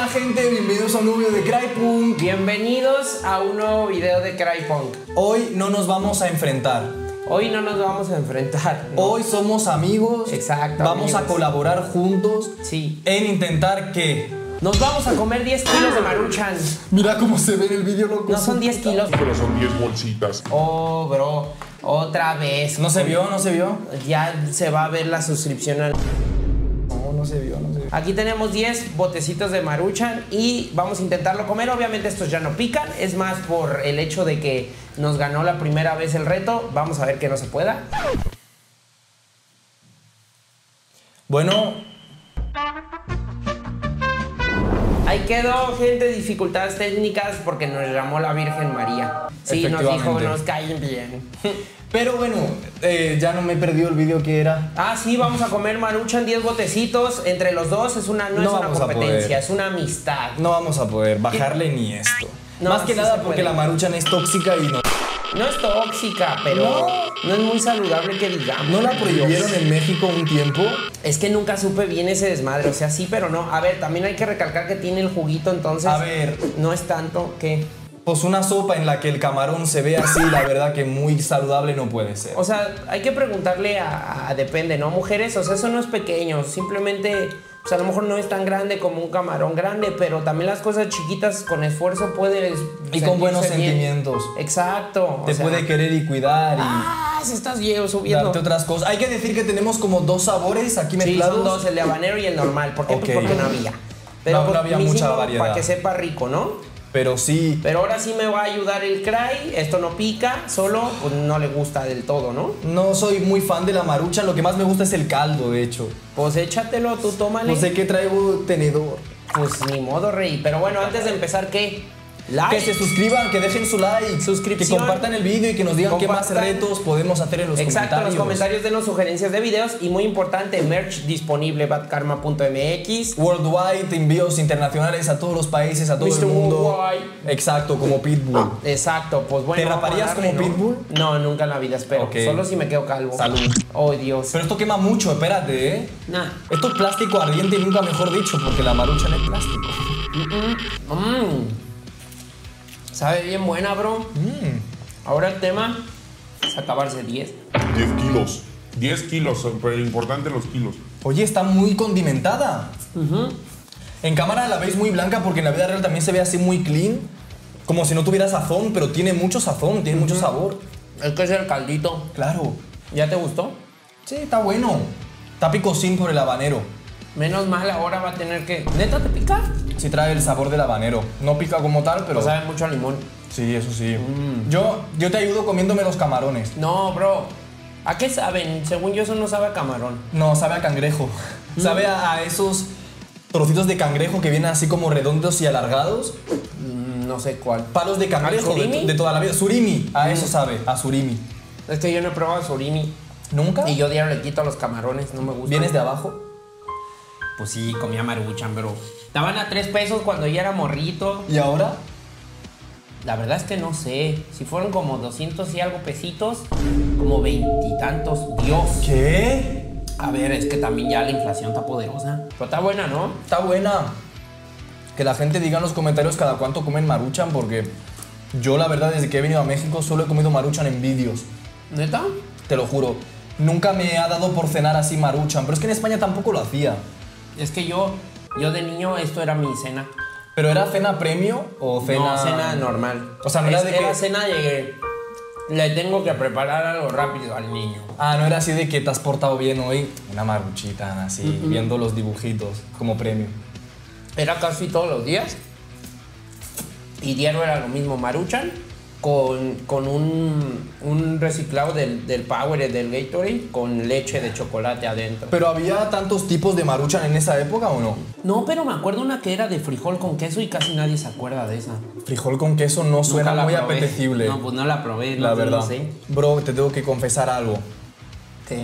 gente, bienvenidos a un nuevo video de CryPunk. Bienvenidos a un nuevo video de CryPunk. Hoy no nos vamos a enfrentar. Hoy no nos vamos a enfrentar, ¿no? Hoy somos amigos. Exacto. Vamos a colaborar juntos. Sí. En intentar que... Nos vamos a comer 10 kilos de Maruchan. Mira cómo se ve en el video, loco. No son 10 kilos. Pero son 10 bolsitas. Oh, bro. Otra vez. ¿No se vio? ¿No se vio? Ya se va a ver la suscripción al... No se vio, no se vio. Aquí tenemos 10 botecitos de Maruchan y vamos a intentarlo comer. Obviamente estos ya no pican, es más por el hecho de que nos ganó la primera vez el reto. Vamos a ver que no se pueda. Bueno, ahí quedó, gente, dificultades técnicas porque nos llamó la Virgen María. Sí, nos dijo, Efectivamente. nos caen bien. pero bueno, ya no me he perdido el video que era. Ah, sí, vamos a comer Maruchan 10 botecitos entre los dos. No es una vamos a competencia, poder. es una amistad. No vamos a poder bajarle ni esto. No, Más que sí nada se porque puede. la Maruchan es tóxica y no... No es tóxica, pero no es muy saludable que digamos. ¿No la prohibieron en México un tiempo? Es que nunca supe bien ese desmadre, o sea, sí, pero no. A ver, también hay que recalcar que tiene el juguito, entonces... A ver. No es tanto que... Pues una sopa en la que el camarón se ve así, la verdad que muy saludable no puede ser. O sea, hay que preguntarle a depende, ¿no? Mujeres, o sea, eso no es pequeño, simplemente... Pues a lo mejor no es tan grande como un camarón grande, pero también las cosas chiquitas con esfuerzo puedes... Y con buenos sentirse bien. sentimientos. Exacto. Te puede querer y cuidar y Se estás subiendo. darte otras cosas. Hay que decir que tenemos como dos sabores aquí Sí, mezclados. son dos, el de habanero y el normal. ¿Por qué? Ok. Pues porque no había. Pero No había mínimo mucha variedad. para que sepa rico, ¿no? Pero sí, Pero ahora sí me va a ayudar el Cry. Esto no pica, solo pues, no le gusta del todo, ¿no? no soy muy fan de la Maruchan. Lo que más me gusta es el caldo, de hecho. Pues échatelo, tú tómale. No sé qué traigo tenedor. Pues ni modo, rey. Pero bueno, antes de empezar, ¿qué? Like. Que se suscriban, que dejen su like, Suscripción. que compartan el video y que nos digan qué más Compartan. retos podemos hacer en los Exacto, en comentarios. los comentarios denos sugerencias de videos. Y muy importante, merch disponible, badkarma.mx. Worldwide, envíos internacionales a todos los países, a todo Mr. el mundo. Worldwide. Exacto, como Pitbull. Exacto, pues bueno. ¿Te vamos a raparías darle, como Pitbull? No, nunca en la vida, espero. Ok. Solo si me quedo calvo. Salud. Oh, Dios. Pero esto quema mucho, espérate, ¿eh? Nah. Esto es plástico ardiente y nunca mejor dicho, porque la Maruchan es plástico. Sabe bien buena, bro. Ahora el tema es acabarse 10. 10 kilos. 10 kilos, pero importante los kilos. Oye, está muy condimentada. En cámara la veis muy blanca porque en la vida real también se ve así muy clean. Como si no tuviera sazón, pero tiene mucho sazón, tiene mucho sabor. Es que es el caldito. Claro. ¿Ya te gustó? Sí, está bueno. Está picosín por el habanero. Menos mal, ahora va a tener que... ¿Neta te pica? Sí trae el sabor del habanero. No pica como tal, pero... Pues sabe mucho a limón. Sí, eso sí. Yo te ayudo comiéndome los camarones. No, bro. ¿A qué saben? Según yo, eso no sabe a camarón. No, sabe a cangrejo. Sabe a esos trocitos de cangrejo que vienen así como redondos y alargados. No sé cuál. Palos de cangrejo surimi? de toda la vida. Surimi, a eso sabe, a surimi. Es que yo no he probado surimi. ¿Nunca? Y yo diario le quito a los camarones, no me gusta. ¿Vienes de abajo? Pues sí, comía Maruchan, bro. Estaban a 3 pesos cuando ya era morrito. ¿Y ahora? La verdad es que no sé. Si fueron como 200 y algo pesitos, como 20 y tantos. Dios. ¿Qué? A ver, es que también ya la inflación está poderosa. Pero está buena, ¿no? Está buena. Que la gente diga en los comentarios cada cuánto comen Maruchan, porque yo la verdad desde que he venido a México solo he comido Maruchan en vídeos. ¿Neta? Te lo juro. Nunca me ha dado por cenar así Maruchan, pero es que en España tampoco lo hacía. Es que yo de niño esto era mi cena. ¿Pero era cena premio o cena...? No, cena normal. O sea, no era de Era que... cena de... Le tengo que preparar algo rápido al niño. Ah, no era así de que te has portado bien hoy. Una maruchita, así, viendo los dibujitos como premio. Era casi todos los días. Y diario era lo mismo. Maruchan con un reciclado del Power, del Gatorade, con leche de chocolate adentro. ¿Pero había tantos tipos de Maruchan en esa época o no? No, pero me acuerdo una que era de frijol con queso y casi nadie se acuerda de esa. Frijol con queso no suena Nunca la muy probé. apetecible. No, pues no la probé, la no verdad. lo sé. Bro, te tengo que confesar algo. ¿Qué?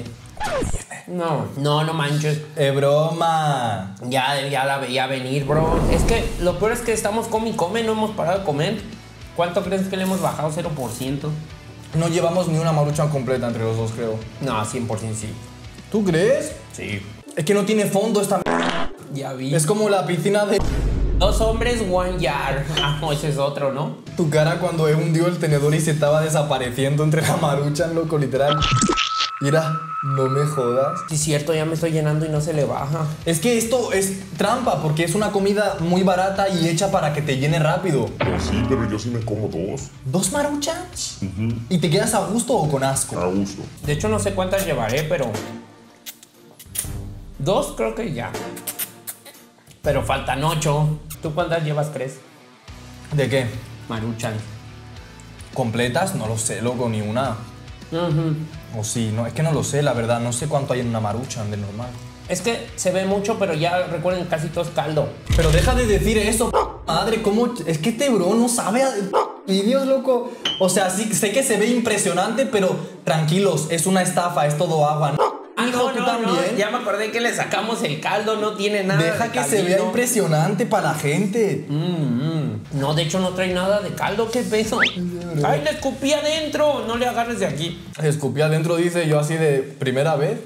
No manches. Broma. Ya la veía venir, bro. Es que lo peor es que estamos come y come, no hemos parado de comer. ¿Cuánto crees que le hemos bajado? 0%. No llevamos ni una Maruchan completa entre los dos, creo. No, 100% sí. ¿Tú crees? Sí. Es que no tiene fondo esta... Ya vi. Es como la piscina de... 2 hombres, 1 yard. Ah, no, ese es otro, ¿no? Tu cara cuando he hundido el tenedor y se estaba desapareciendo entre la Maruchan, loco, literal. Mira, no me jodas. Sí, es cierto, ya me estoy llenando y no se le baja. Es que esto es trampa porque es una comida muy barata y hecha para que te llene rápido. Pues sí, pero yo sí me como 2. ¿2 Maruchans? ¿Y te quedas a gusto o con asco? A gusto. De hecho, no sé cuántas llevaré, pero 2 creo que ya. Pero faltan 8. ¿Tú cuántas llevas, crees? ¿De qué? Maruchan. ¿Completas? No lo sé, loco, ni una. O sí, no, es que no lo sé, la verdad. No sé cuánto hay en una Maruchan de normal. Es que se ve mucho, pero ya recuerden, casi todo es caldo. Pero deja de decir eso, madre, ¿cómo? Es que este bro no sabe vídeos, loco. O sea, sí, sé que se ve impresionante, pero tranquilos, es una estafa, es todo agua, ¿no? Ah, Hijo, no, tú no, también. no, ya me acordé que le sacamos el caldo, no tiene nada. Deja de que se caldito. vea impresionante para la gente. No, de hecho no trae nada de caldo, ¿qué peso? ¡Ay, le escupí adentro! No le agarres de aquí. Escupí adentro, dice yo así de primera vez.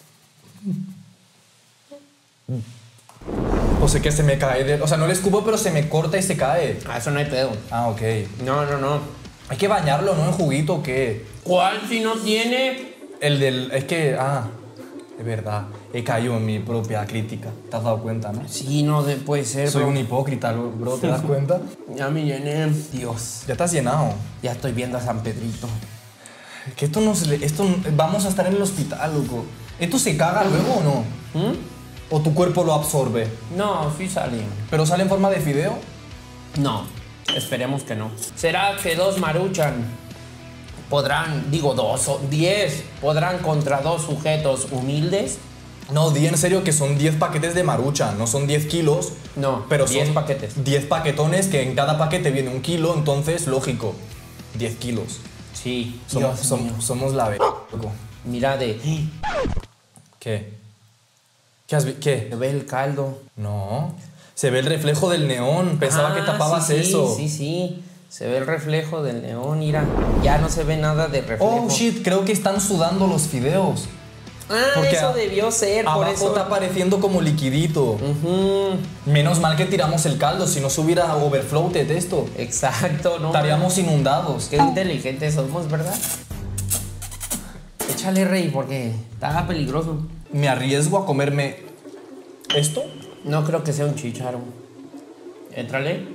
O sea que se me cae, o sea, no le escupo, pero se me corta y se cae. Ah, eso no hay pedo. Ah, ok. No, no, no. Hay que bañarlo, ¿no? En juguito, ¿o qué? ¿Cuál si no tiene? El del... Es que... Ah, es verdad. He caído en mi propia crítica. ¿Te has dado cuenta, no? Sí, no puede ser, Soy bro. un hipócrita, bro. ¿Te das cuenta? Ya me llené. Dios, Ya estás llenado. ya estoy viendo a San Pedrito. Es que esto no se le... Esto... Vamos a estar en el hospital, loco. ¿Esto se caga luego o no? ¿O tu cuerpo lo absorbe? No, sí sale. ¿Pero sale en forma de fideo? No, esperemos que no. ¿Será que 2 Maruchan podrán, digo 2 o 10, podrán contra 2 sujetos humildes? No, di en serio que son 10 paquetes de Maruchan, no son 10 kilos. No, pero 10 son paquetes. 10 paquetones que en cada paquete viene 1 kilo, entonces, lógico, 10 kilos. Sí, Somos, Dios mío. somos la loco. Mira de... ¿Qué? ¿Qué has visto? ¿Qué? Se ve el caldo. No. Se ve el reflejo del neón. Pensaba que tapabas sí, eso. Sí, sí. Se ve el reflejo del neón, mira. Ya no se ve nada de reflejo. Oh, shit, creo que están sudando los fideos. Ah, Porque eso debió ser, por Abajo eso. está apareciendo como liquidito. Menos mal que tiramos el caldo, si no se hubiera overfloated esto. Exacto, ¿no? Estaríamos inundados. Qué inteligentes somos, ¿verdad? Échale, rey, porque está peligroso. ¿Me arriesgo a comerme esto? No creo que sea un chícharo. Éntrale.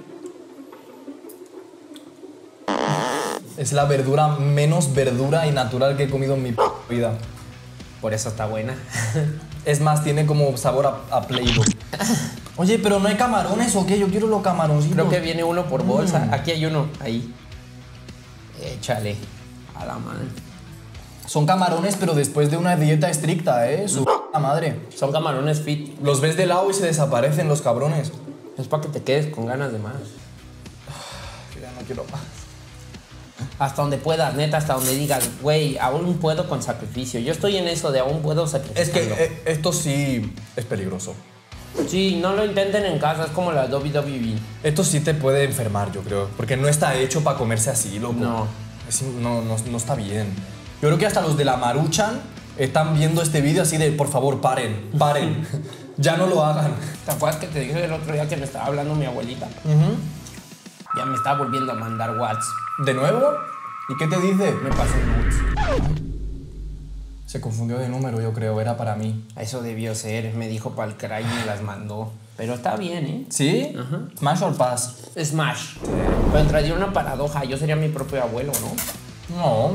Es la verdura menos verdura y natural que he comido en mi vida. Por eso está buena. Es más, tiene como sabor a Play-Doh. Oye, pero ¿no hay camarones o qué? Yo quiero los camaroncitos. Creo que viene uno por bolsa. Aquí hay uno, ahí. Échale. A la madre. Son camarones, pero después de una dieta estricta, ¿eh? Su madre. Son camarones fit. Los ves de lado y se desaparecen los cabrones. Es para que te quedes con ganas de más. Ya no quiero más. Hasta donde puedas, neta, hasta donde digas, güey, aún puedo con sacrificio. Yo estoy en eso de aún puedo sacrificar. Es que esto sí es peligroso. Sí, no lo intenten en casa, es como la WWE. Esto sí te puede enfermar, yo creo. Porque no está hecho para comerse así, loco. No. No está bien. Yo creo que hasta los de la Maruchan están viendo este vídeo así de, por favor, paren. Ya no lo hagan. ¿Te acuerdas que te dije el otro día que me estaba hablando mi abuelita? Ya me estaba volviendo a mandar WhatsApp. ¿De nuevo? ¿Y qué te dice? Me pasó nudes. Se confundió de número, yo creo. Era para mí. Eso debió ser. Me dijo para el cry y me las mandó. Pero está bien, ¿eh? ¿Sí? ¿Smash or pass? Smash. Pero entraría una paradoja. Yo sería mi propio abuelo, ¿no? No.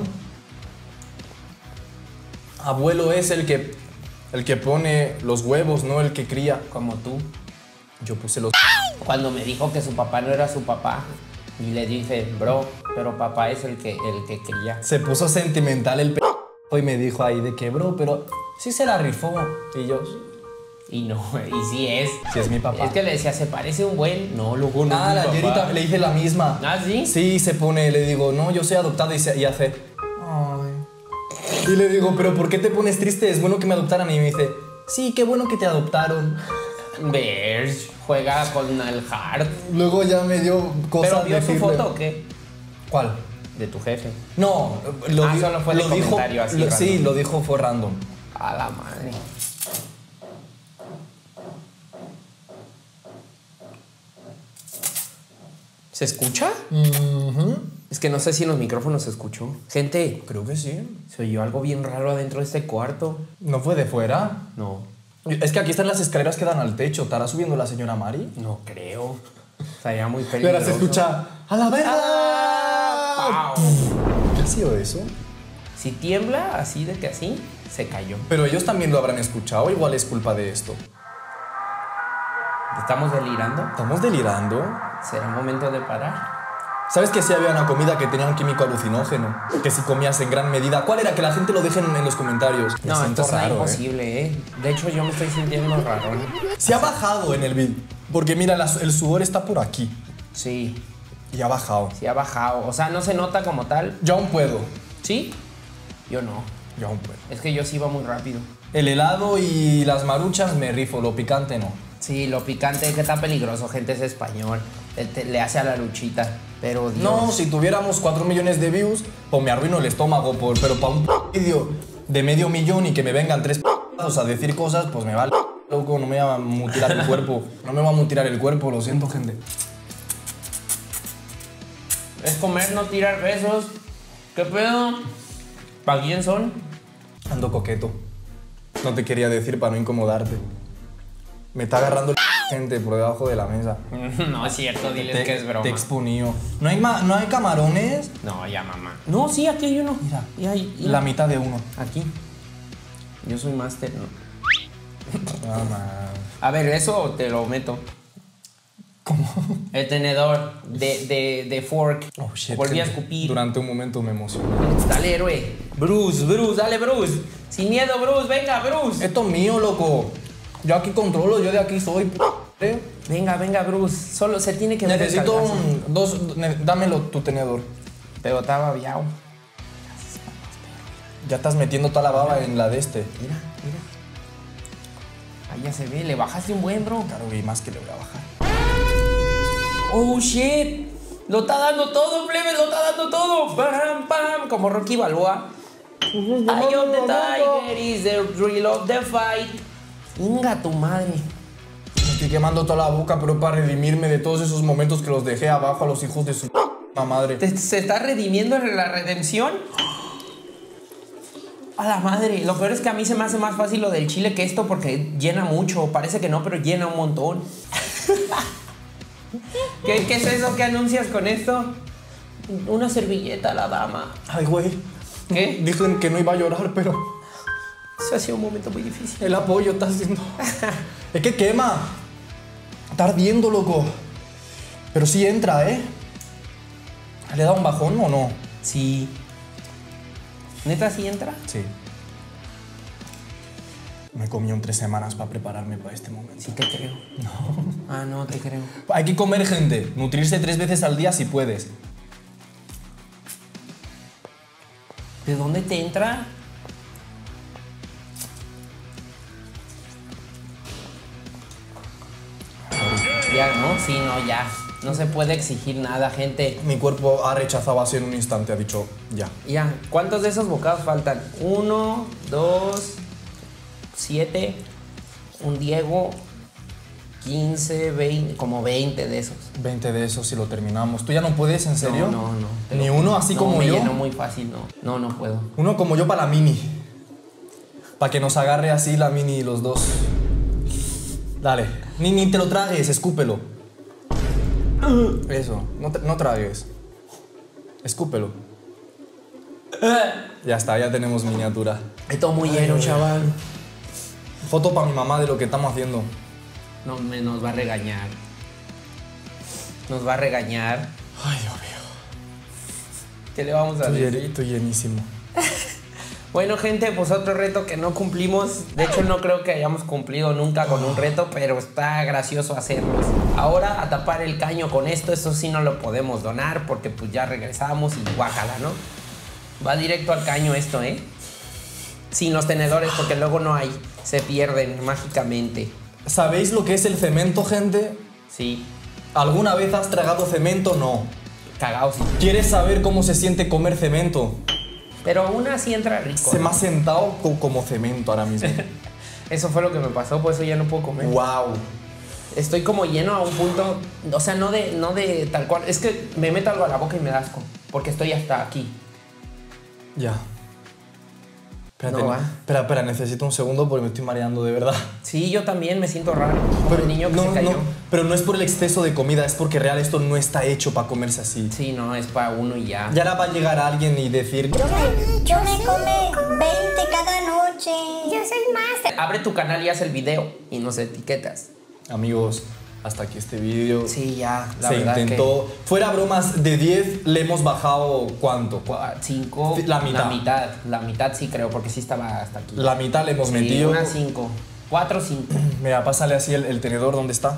Abuelo es el que pone los huevos, no el que cría. Como tú. Yo puse los... Cuando me dijo que su papá no era su papá. Y le dije, bro, pero papá es el que cría. Se puso sentimental el y me dijo ahí de que, bro, pero sí se la rifó. Y yo... Y no, y sí es. Sí es mi papá. Es que le decía, ¿se parece un buen? No, luego no. Ah, es la mi Jerry papá. le hice la misma. ¿Ah, sí? Sí, se pone, le digo, no, yo soy adoptado y hace... Ay. Y le digo, pero ¿por qué te pones triste? Es bueno que me adoptaran. Y me dice, sí, qué bueno que te adoptaron. Ves, juega con el heart. Luego ya me dio cosas ¿Pero vio su decirle. foto o qué? ¿Cuál? De tu jefe. No, solo fue de comentario así sí, random. lo dijo, fue random. A la madre. ¿Se escucha? Es que no sé si en los micrófonos se escuchó. Gente, Creo que sí. se oyó algo bien raro adentro de este cuarto. ¿No fue de fuera? No, Es que aquí están las escaleras que dan al techo. ¿Estará subiendo la señora Mari? no creo. Estaría muy Y peligroso. ahora se escucha... ¡A la verga! ¡Pau! ¿Qué ha sido eso? Si tiembla así de que así, se cayó. Pero ellos también lo habrán escuchado. Igual es culpa de esto. ¿Estamos delirando? ¿Estamos delirando? ¿Será momento de parar? ¿Sabes que sí había una comida que tenía un químico alucinógeno? Que si comías en gran medida... ¿Cuál era? Que la gente lo deje en los comentarios. Me No, siento esto está raro, imposible, ¿eh? De hecho, yo me estoy sintiendo raro. Se ha bajado en el vídeo. Porque mira, el sudor está por aquí. Sí, Y ha bajado. sí ha bajado. O sea, no se nota como tal. Yo aún puedo. ¿Sí? Yo no. Yo aún puedo. Es que yo sí iba muy rápido. El helado y las maruchas me rifo. Lo picante no. Sí, lo picante es que está peligroso, gente, es español. Le hace a la luchita. Pero Dios. No, si tuviéramos 4 millones de views, pues me arruino el estómago. Pero para un vídeo de medio millón y que me vengan 3 a decir cosas, pues me vale. Loco, no me va a mutilar el cuerpo. No me va a mutilar el cuerpo, lo siento, gente. Es comer, no tirar besos. ¿Qué pedo? ¿Para quién son? Ando coqueto. No te quería decir para no incomodarte. Me está agarrando gente por debajo de la mesa. No es cierto, diles que es broma. Te exponío. ¿No hay camarones? No, ya, mamá. No, sí, aquí hay uno. Mira, Mira. la mitad de uno. Aquí. Yo soy máster, ¿no? Ah, man. A ver, eso te lo meto. ¿Cómo? El tenedor de fork. Oh, shit. Volví a gente. escupir. Durante un momento me emocioné. Dale, héroe. Bruce, dale, Bruce. Sin miedo, Bruce, venga, Bruce. Esto es mío, loco. Yo aquí controlo, yo de aquí soy. Venga, Bruce. Solo se tiene que ver el Necesito calzazo. dámelo tu tenedor. Pero estaba babiao. Ya estás metiendo toda la baba en la de este. Mira. Ahí ya se ve, le bajaste un buen, bro. Claro, y más que le voy a bajar. Oh, shit. Lo está dando todo, plebe, lo está dando todo. Pam, pam, como Rocky Balboa. Eye of the tiger is the thrill of the fight. Inga tu madre. Me estoy quemando toda la boca, pero para redimirme de todos esos momentos que los dejé abajo a los hijos de su madre. ¿Se está redimiendo en la redención? A la madre. Lo peor es que a mí se me hace más fácil lo del chile que esto porque llena mucho. Parece que no, pero llena un montón. ¿Qué es eso que anuncias con esto? Una servilleta a la dama. Ay, güey. ¿Qué? Dijeron que no iba a llorar, pero Eso ha sido un momento muy difícil. el apoyo está haciendo... Es que quema. Está ardiendo, loco. Pero sí entra, ¿eh? ¿Le da un bajón o no? Sí. ¿Neta sí entra? Sí. Me comí 3 semanas para prepararme para este momento. Sí te creo. No. Ah, no te creo. Hay que comer, gente. Nutrirse 3 veces al día si puedes. ¿De dónde te entra? Ya, ¿no? Sí, no, ya. No se puede exigir nada, gente. Mi cuerpo ha rechazado así en un instante. Ha dicho, ya. Ya. ¿Cuántos de esos bocados faltan? 1, 2, 7, un Diego, 15, 20, como 20 de esos. 20 de esos si lo terminamos. ¿Tú ya no puedes, en serio? No. ¿Ni uno así como me yo? lleno muy fácil, no. No puedo. Uno como yo para la mini. Para que nos agarre así la mini los dos. Dale. Ni te lo tragues, escúpelo. Eso. No tragues. Escúpelo. Ya está, ya tenemos miniatura. Esto muy lleno, chaval. Foto para mi mamá de lo que estamos haciendo. No, nos va a regañar. Nos va a regañar. Ay, Dios mío. ¿Qué le vamos a decir? Estoy llenísimo. Bueno, gente, pues otro reto que no cumplimos. De hecho, no creo que hayamos cumplido nunca con un reto, pero está gracioso hacerlos. Ahora, a tapar el caño con esto, eso sí no lo podemos donar porque pues ya regresamos y guácala, ¿no? Va directo al caño esto, ¿eh? Sin los tenedores porque luego no hay. Se pierden mágicamente. ¿Sabéis lo que es el cemento, gente? Sí, ¿Alguna vez has tragado cemento? No. cagados. ¿Quieres saber cómo se siente comer cemento? Pero aún así entra rico. Se me ha sentado como cemento ahora mismo. Eso fue lo que me pasó, por eso ya no puedo comer. ¡Wow! Estoy como lleno a un punto, o sea, no de tal cual. Es que me meto algo a la boca y me da asco, porque estoy hasta aquí. Ya. Espérate, No, espera, necesito un segundo porque me estoy mareando de verdad. Sí, yo también me siento raro, como el niño que se cayó. Pero no es por el exceso de comida, es porque real esto no está hecho para comerse así. Sí, no, es para uno y ya. Y ahora va a llegar alguien y decir... Yo me come 20 cada noche. Yo soy más. Abre tu canal y haz el video y nos etiquetas. Amigos, hasta aquí este vídeo. Sí, ya, la Se verdad intentó. Fuera bromas, de 10 le hemos bajado ¿cuánto? 5. La mitad. La mitad sí creo, porque sí estaba hasta aquí. La mitad le hemos Sí, metido. unas 5. 4 o 5. Mira, pásale así el tenedor, ¿dónde está?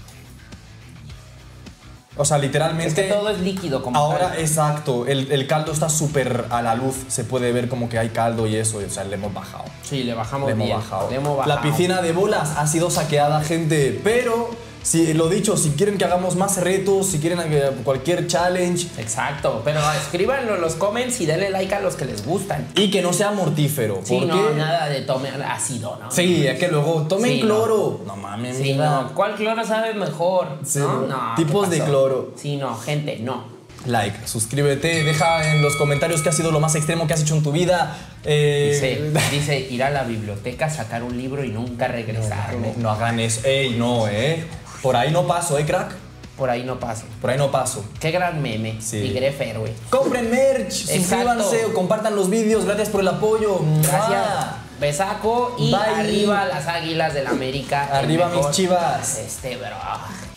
O sea, literalmente... Es que todo es líquido como ahora, tal. exacto, el caldo está súper a la luz. Se puede ver como que hay caldo y eso. O sea, le hemos bajado. Sí, le bajamos Le hemos bien. bajado. Le hemos bajado. La piscina de bolas ha sido saqueada, gente. Pero, si, lo dicho, si quieren que hagamos más retos, si quieren cualquier challenge... Exacto, pero escríbanlo en los comments y denle like a los que les gustan. Y que no sea mortífero. Sí, porque... no, nada de tomar ácido, ¿no? Sí, es que luego tomen Sí, cloro. No, mames, Sí, mira. no. ¿Cuál cloro sabe mejor? Sí, ¿No? No, tipos ¿qué de pasó? cloro. Sí, no, gente, no. Like, suscríbete, deja en los comentarios qué ha sido lo más extremo que has hecho en tu vida. Dice ir a la biblioteca, sacar un libro y nunca regresar. No hagan eso. Ey, no, Por ahí no paso, crack. Por ahí no paso. Por ahí no paso. Qué gran meme. Sí. Tigref héroe. Compren merch, suscríbanse o compartan los vídeos. Gracias por el apoyo. Gracias. ¡Mua! Besaco y Bye. arriba las Águilas del América. Arriba el mejor. mis Chivas. Bro.